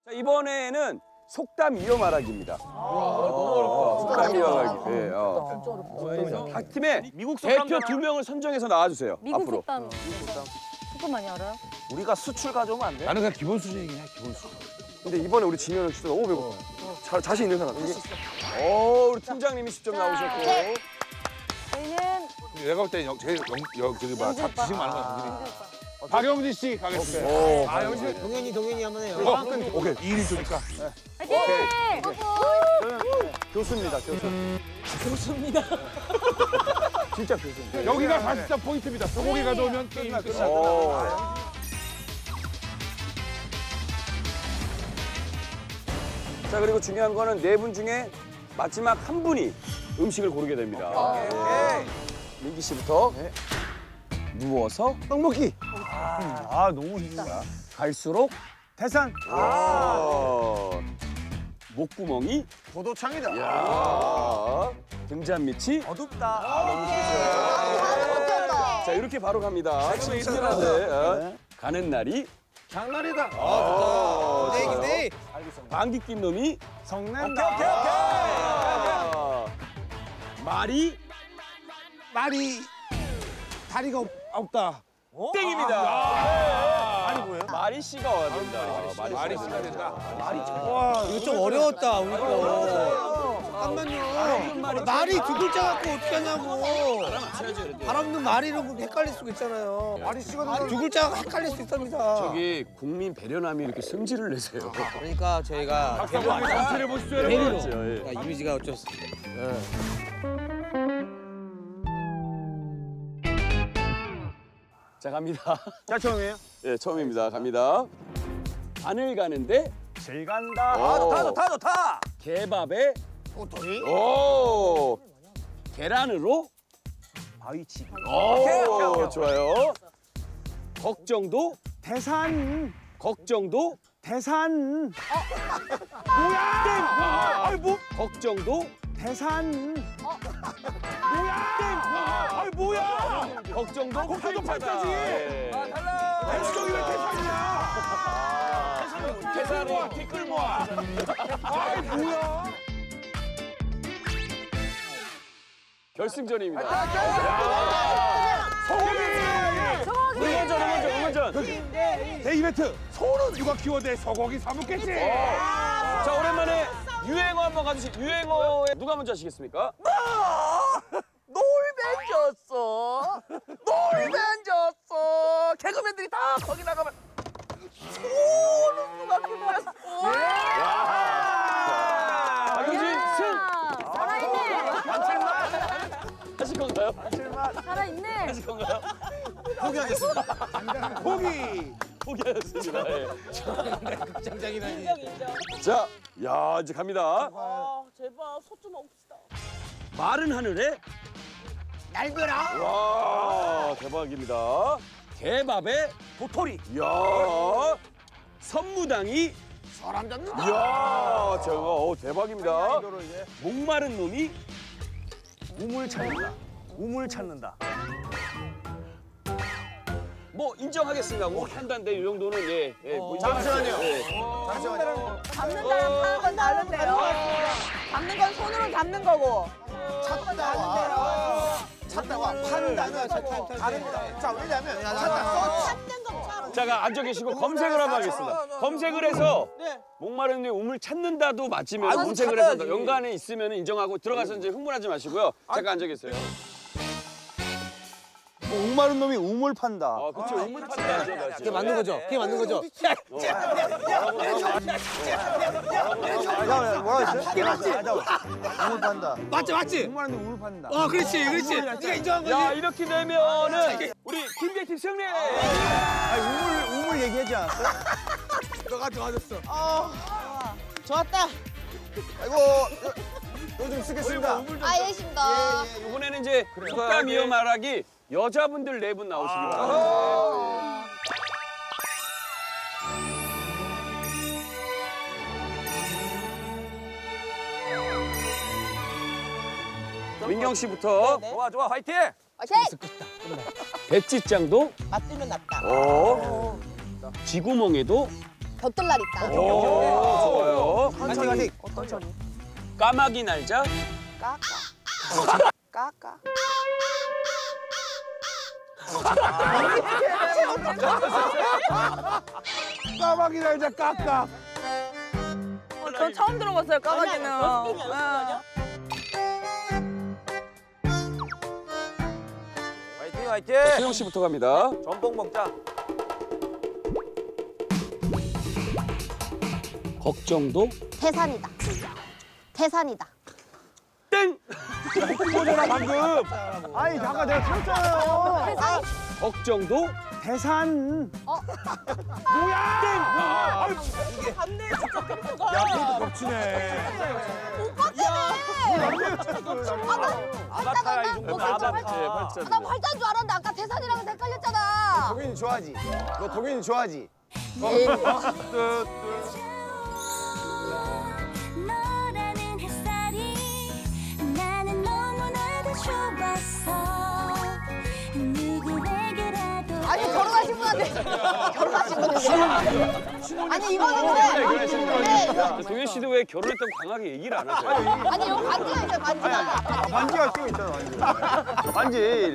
자, 이번에는 속담 이어 말하기입니다. 너무 어렵다. 속담 이어 말하기. 네, 진짜 어렵다. 각 팀에 미국 대표 2명을 선정해서 나와주세요. 미국 앞으로. 속담. 속담 많이 알아요? 우리가 수출 가져오면 안 돼? 나는 그냥 기본 수준이긴 해, 기본 수준. 근데 이번에 우리 진현은 진짜 너무 배고. 자신 있는 사람. 우리 팀장님이 직접 나오셨고. 저희는 내가 볼 때 제일 저기 봐, 영재 오빠. 지식 많은 건 영재 영준이. 오빠. 박영진 씨 가겠습니다. 아, 영진. 동현이 한번 해요. 오케이. 2일 주니까. 화이팅! 교수입니다, 교수. 교수입니다. 진짜 교수입니다. 여기가 사실상 포인트입니다. 소고기 가져오면 게임이 끝나. 자, 그리고 중요한 거는 네 분 중에 마지막 한 분이 음식을 고르게 됩니다. 네. 민기 씨부터 누워서 떡 먹기. 너무 힘들다. 갈수록 태산. 목구멍이 도도창이다. 야 등잔 밑이 어둡다. 너무 좋으세요. 자, 이렇게 바로 갑니다. 친절한데 가는 날이 장난이다. 네. 방귀 낀 놈이 성낸다. 말이 다리가 없다. 땡입니다. 말이 뭐예요? 마리 씨가 와야 된다. 말이 씨가 된다. 이거 좀 어려웠다, 우리 거. 잠깐만요. 말이 두 글자 갖고 어떻게 하냐고. 발 없는 말이라고 헷갈릴 수가 있잖아요. 말이 씨가 두 글자가 헷갈릴 수 있습니다. 저기 국민 배려남이 이렇게 성질을 내세요. 그러니까 저희가 박상광의 정체를 보십시오, 여러분. 그렇죠. 예. 그러니까 이미지가 어쩔 수 없어요. 자, 갑니다. 자, 처음이에요? 예, 처음입니다. 갑니다. 안을 가는데 질 간다. 좋다. 개밥에 도토리? 계란으로 바위치. 오케이. 좋아요. 걱정도 태산. 걱정도 태산. 아이 뭐 걱정도 태산. 걱정도 팔자다. 예. 대수정이 왜 태산이야? 계산이 티끌 모아. 아이, 뭐야? 결승전입니다. 응원전. 데이베트, 소는 누가 키워대? 소고기 사 먹겠지? 자, 오랜만에 유행어 한번 가주시. 유행어에 누가 먼저 하시겠습니까? 놀벤졌어. 개그맨들이 다 거기 나가면 소는 누가 그거했어. 박영진 승. 살아있네. 하실 건가요? 살아있네. 하실 건가요? 고기. 포기하셨습니다. 예. 극장장이라니. 자, 야 이제 갑니다. 제발 소 좀 먹읍시다. 마른 하늘에 날벼라. 와 대박입니다. 개밥에 도토리. 이야 선무당이 사람 잡는다. 이야 저거 대박입니다. 목마른 놈이 우물 찾는다. 뭐 인정하겠습니다. 뭐 한다는데 이 정도는 예. 뭐 잠시만요. 예. 잠시만요. 잡는 거랑 파는 건 다른데요. 잡는 건 손으로 잡는 거고. 찾다가 판다는 다릅니다. 자, 왜냐면 찾다. 잡는 것처럼. 자가 앉아 계시고 검색을 한번 하겠습니다. 검색을 해서 목마른 놈이 우물 찾는다도 맞으면 검색을 해서 연관에 있으면 인정하고 들어가서 이제 흥분하지 마시고요. 잠깐 앉아 계세요. 목마른 놈이 우물 판다. 아, 그렇죠. 우물 판다죠. 그게 맞는 거죠? 그게 맞는 거죠? 야, 뭐라 했어? 우물 판다. 맞지? 목마른 놈이 우물 판다. 그렇지. 네가 인정한 거지? 야, 이렇게 되면은 우리 김대팀 승리! 우물 얘기하지 않았어요? 너가 좋아졌어. 좋았다. 아이고, 요즘 쓰겠습니다. 알겠습니다. 이번에는 이제 속담 이어 말하기 여자분들 4분 나오시기 바랍니다. 민경 씨부터 좋아, 화이팅! 배찌짱도 맞으면 낫다. 쥐구멍에도 곁들날 있다. 오, 좋아요. 간식. 까마귀 날자. 까까. 까마귀 날자 깍깍. 전 처음 들어봤어요, 까마귀는. 화이팅 화이팅. 수영 씨부터 갑니다. 전복 먹자. 걱정도 태산이다. 태산이다. 땡. 이거잖아 방금. 아니 잠깐 내가 틀었잖아요. 태산. 걱정도 대산. 뭐야? 반대 진짜 야, 그것도 겹치네. 아빠가 나 네, 팔자. 나 발자인 줄 알았는데 아까 태산이랑 헷갈렸잖아. 동현이 좋아하지? 너 동현이 좋아하지? 너라는 햇살이 나는 너무나도 좋았어. 누구에게라도 아니 결혼하신 분한테 결혼하신 분인데. 아니 이거는 근데 동현 씨도 왜 결혼했다고 강하게 얘기를 안 하세요? 아니 여기 반지가 있어요 반지가. 반지가 끼고 있잖아 반지.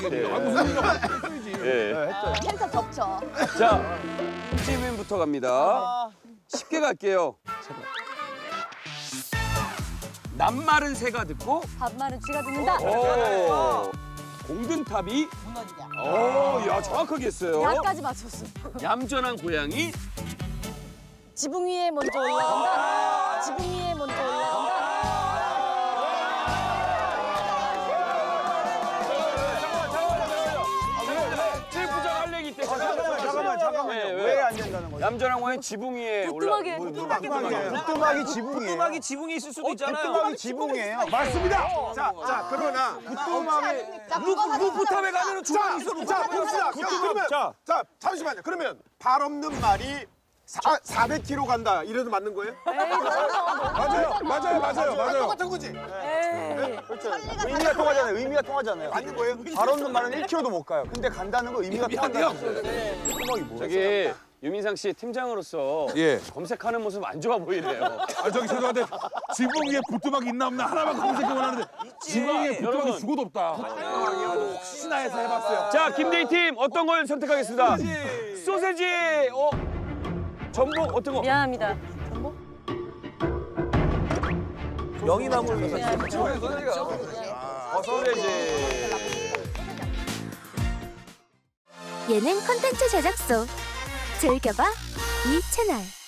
예. 캔서 겹쳐. 자, 김지민부터 갑니다. 쉽게 갈게요. 낱말은 새가 듣고 반말은 쥐가 듣는다. 오, 공든탑이 무너지자. 오, 야 정확하게 했어요. 야까지 맞췄어. 얌전한 고양이 지붕 위에 먼저 올라간다. 지붕 위에 먼저 올라간다. 찔부장 할 얘기 있대. 잠깐만요. 네, 왜 안 된다는 거죠? 얌전한 고양이 지붕 위에 올라. 부뚜막에 부뚜막이 지붕이에요. 부뚜막이 지붕이 있을 수도 있잖아요. 부뚜막이 지붕이에요. 맞습니다. 자 그러나 부뚜막이 루프탑에 가면은 주방이 있어. 자 봅시다. 그러면 자 잠시만요. 그러면 발 없는 말이 400km 간다. 이래도 맞는 거예요? 맞아요. 똑같은 거지. 의미가 통하잖아요. 의미가 통하잖아요. 맞는 거예요? 발 없는 말은 1km도 못 가요. 근데 간다는 거 의미가 통한다는 거예요. 부뚜막이 뭐야? 저기 유민상 씨 팀장으로서 예. 검색하는 모습 안 좋아 보이네요. 아 저기 죄송한데 지붕 위에 부뚜막 있나 없나 하나만 검색해 보라는데 지붕 위에 부뚜막이 여러분. 죽어도 없다. 혹시나 해서 해봤어요. 자, 김대희 팀 어떤 걸 선택하겠습니다. 소세지. 전복 어떤 거? 미안합니다. 명이나물 소세지. 예능 콘텐츠 제작소 즐겨봐 이 채널.